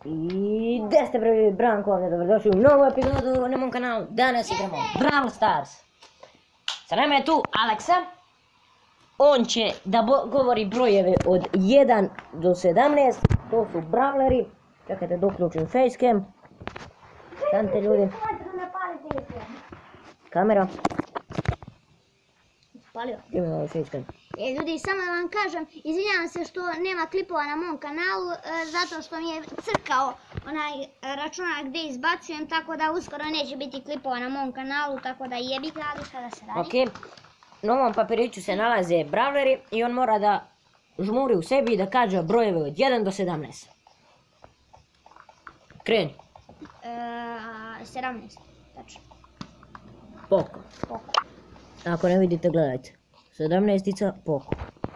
I gdje ste prvi Branko ovdje, dobrodošli u novu epizodu na mom kanalu. Danas igramo Brawl Stars. Sa nama je tu Aleksa. On će da govori brojeve od 1 do 17. To su brawleri. Čekajte da uključim facecam. Stanite ljudi. Kamera. Imamo ovaj facecam. Ljudi, samo da vam kažem, izvinjavam se što nema klipova na mom kanalu, zato što mi je crkao onaj računar gdje izbacujem, tako da uskoro neće biti klipova na mom kanalu, tako da jebi gradi šta da se radi. Ok, na ovom papiriću se nalaze brawleri i on mora da žmuri u sebi i da kaže brojeve od 1 do 17. Kreni. 17, tačno. Poko. Ako ne vidite, gledajte. 17-ica, poko.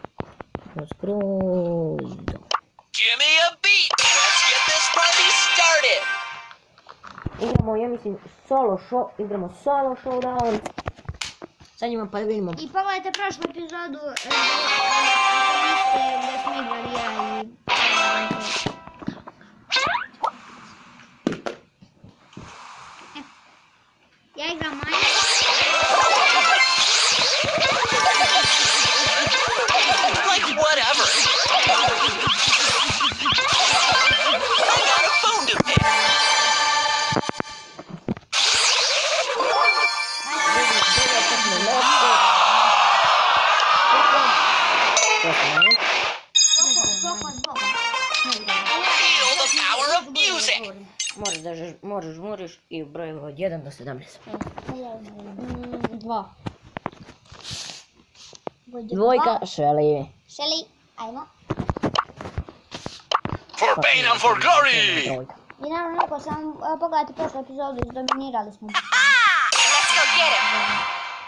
Skroz. Give me a beat. Let's get this party started. Igramo, ja mislim, solo showdown. Sad njima pa da vidimo. I pogledajte prošlu epizodu gdje smo igrali ja i... Ja igram Maja. Like whatever. I got a phone to pay. Feel the power of music. Možeš i brojeve od 1 do 17. 2. Dvojka, Shelly. Shelly, ajmo. For pain and for glory. Trojka. I naravno, ako sam pogledati prošlu epizodu, izdominirali smo. Let's go get him.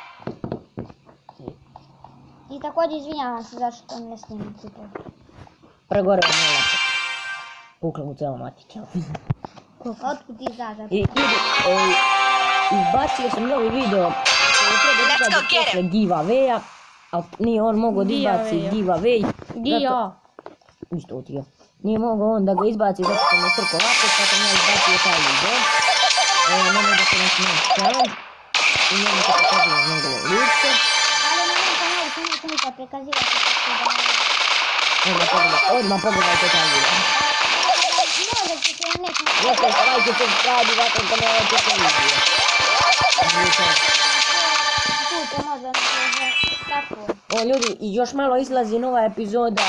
I također izvinjavam se zašto ne snimim klipove. Pregore je malo. Pukla mu cijela matica. Otkud ti znaš da... Izbacio sam novi video koji treba izbaciti posle giveaway-a, ali nije on mogao da izbaci giveaway. Isto ti je. Nije mogao on da ga izbaci zato što me crko ovako, pa sam ja izbacio taj video. Nemoj da se nasmijem challenge. I njemu se pokazuje njegove lice. Ali na mom kanalu sam neću nikad prikazivati kako da... Odmah pogledajte taj video. Možete se neću... Like i subscribe i vatom kanalajte se video. Puto možda ne tako. O ljudi, još malo izlazi nova epizoda.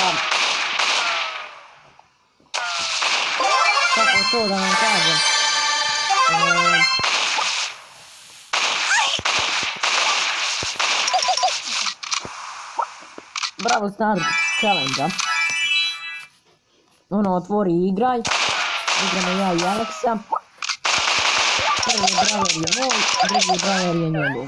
Kako to da vam kažem? Brawl Stars CHELLENGE-a. Ono, otvori i igraj. Igramo ja i Aleksa. Prvi brawler je moj, drugi brawler je njegov.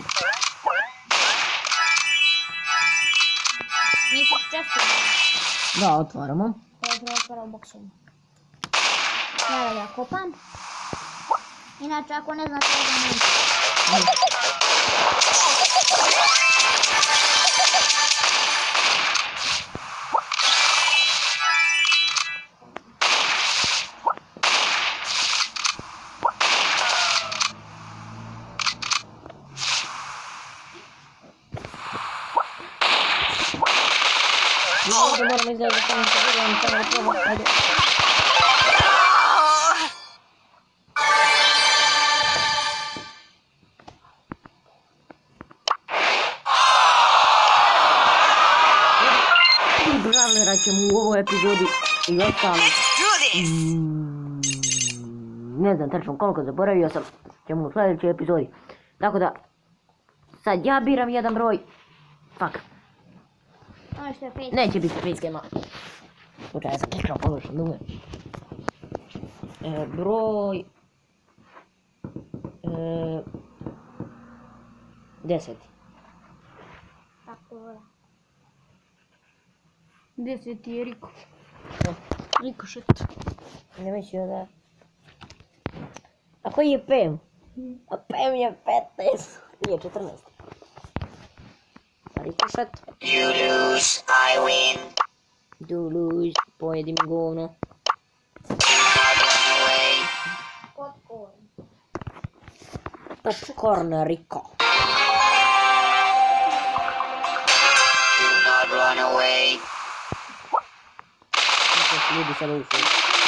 Nisi često. Da, otvaramo. Ovo otvara u boksu. Naravno ja kopam. Inače ako ne znate da ne... Moram izgledati samo što vidim, samo da probam, ajde. I brawlera ćemo u ovoj epizodi i ostali. Ne znam tačno koliko, zaboravio sam, ćemo u sljedećoj epizodi. Tako da, sad ja biram jedan broj. Fuck. Neće biti facecama. Slučaj sam kliknuo pogrešno numer. Broj... 10. Tako je. 10 je Riko. Rikošet. Ne mislio da... A koji je PM? A PM je 15. Nije 14. Rikošet. You lose, I win. Do lose, pojedi mi govno. Popcorn Rico. Not run away. Ljudi sada ušli.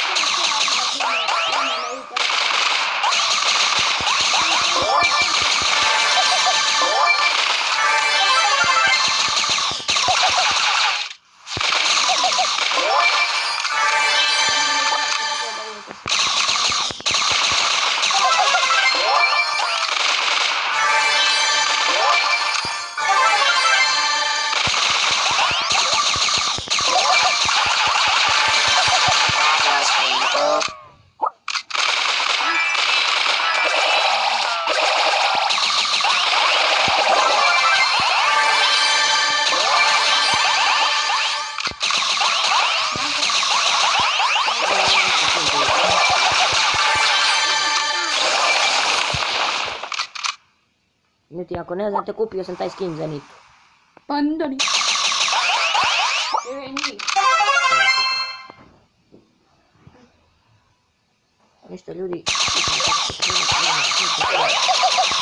Nyt ako ne znate, kupio sam taj skin za Nitu. Pandani. Njih. Ništa ljudi.